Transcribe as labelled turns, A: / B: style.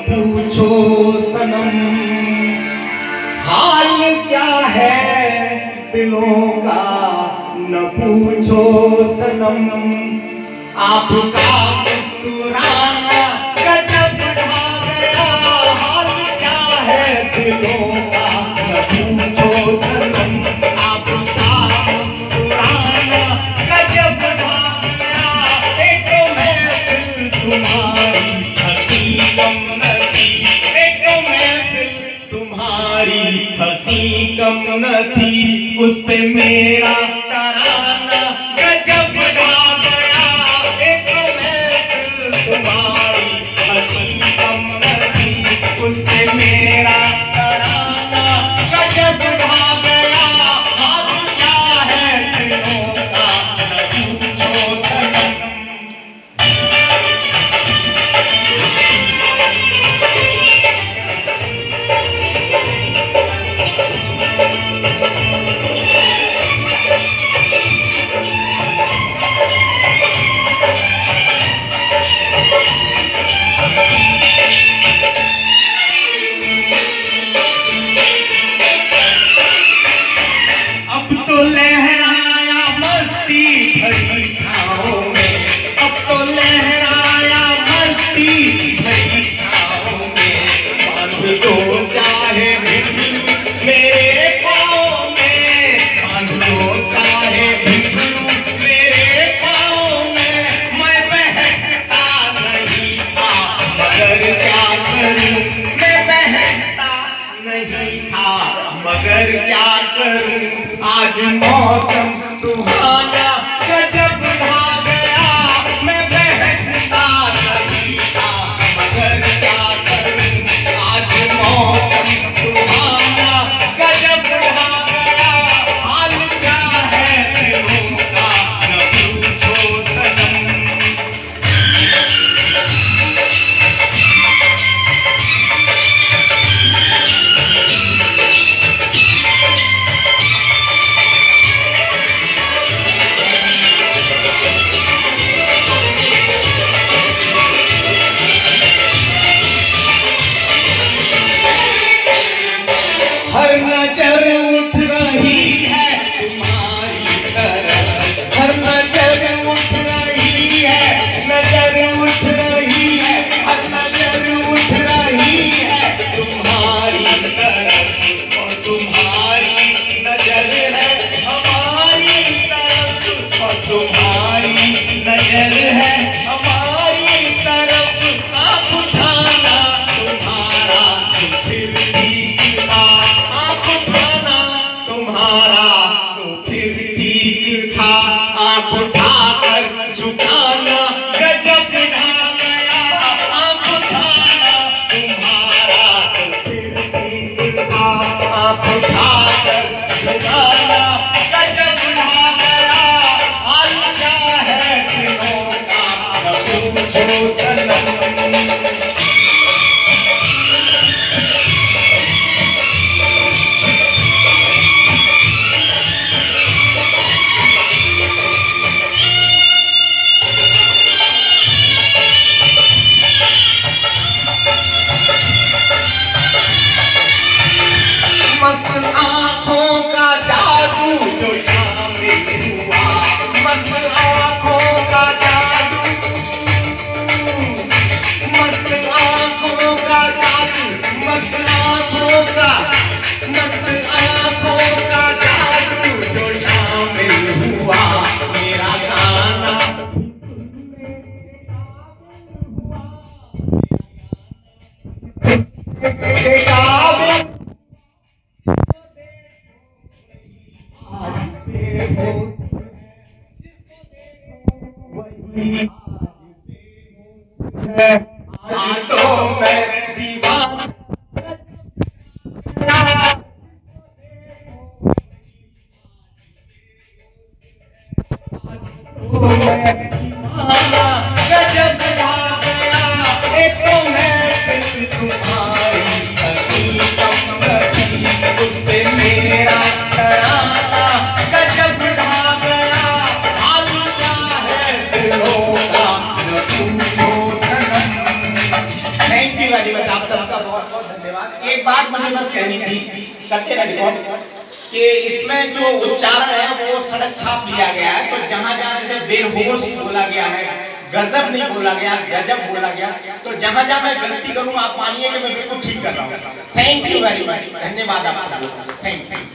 A: पूछो सनम, हाल क्या है दिलों का न पूछो सनम। आपका मुस्कुराना गजब ढा गया, हाल क्या है दिलों का न पूछो सनम। आपका मुस्कुराना गजब ढा गया, एक तो महफिल तुम्हारी हंसी कम न थी, एक तो महफिल तुम्हारी हंसी कम न थी, उस पे मेरा तराना गजब ढा गया, एक तो महफिल तुम्हारी हंसी कम न थी, उस पे मेरा तराना गजब ढा गया, हाल क्या है दिलों का न पूछो सनम। मगर क्या करूं आज मौसम सुहाना गजब ढा गया, मैं बहकता नहीं था मगर क्या करूं आज मौसम सुहाना गजब ढा गया, हाल क्या है दिलों का न पूछो सनम। हर नजर उठ रही है तुम्हारी तरफ, हर नजर उठ रही है, नजर उठ रही है, हर नजर उठ रही है तुम्हारी तरफ, और तुम्हारी नजर है हमारी तरफ, और तुम्हारी नजर है हमारी तरफ, आँख उठाना तुम्हारा फिर ठीक था, आँख उठाना तुम्हारा तो फिर ठीक था, आँख उठाकर झुकाना गजब ढा गया, आँख उठाना तुम्हारा तो फिर ठीक था, आँख उठाकर झुकाना गजब ढा गया, हाल क्या है दिलों का न पूछो सनम। मस्त आँखों का जादू जो शामिल हुआ, मस्त आँखों का जादू, मस्त आँखों का जादू, मस्त आँखों का, मस्त आँखों का जादू जो शामिल हुआ, मेरा गाना आज तो मैं दीवाना, गजब ढा गया, एक तो महफिल तुम्हारी हंसी कम न थी, उस पे मेरा तराना गजब ढा गया, हाल क्या है दिलों का न पूछो सनम। Thank you very much. बहुत बहुत बहुत धन्यवाद। एक बात मुझे बस कहनी थी, करते ना रिकॉर्ड, कि इसमें जो उच्चारण है वो सड़क छाप लिया गया है, तो जहाँ जहाँ जैसे बेहोश बोला गया है, गजब नहीं बोला गया, गजब बोला गया, तो जहाँ जहाँ मैं गलती करूँ आप मानिए कि मैं बिल्कुल ठीक कर रहा हूँ। थैंक यू वेरी मच, धन्यवाद आपका, थैंक यू।